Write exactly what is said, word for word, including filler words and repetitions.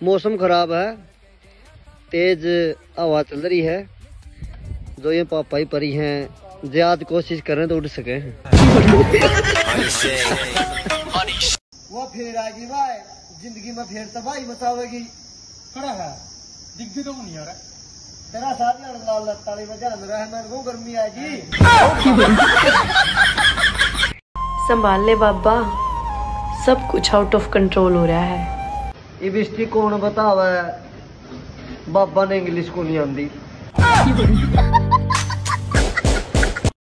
मौसम खराब है, तेज हवा चल रही है। जो ये पापा ही परी हैं ज्यादा कोशिश करें तो उड़ सके। वो फिर आएगी भाई जिंदगी में, फिर तबाही मचावेगी। खड़ा है दिखती तो नहीं यार। तेरा साथ लाल लत्ताली में ध्यान रहा है, मैं वो गर्मी आएगी। संभाल ले बाबा, सब कुछ आउट ऑफ कंट्रोल हो रहा है। ये बिस्टी कौन बतावा, बाबा ने इंग्लिश को नहीं आती।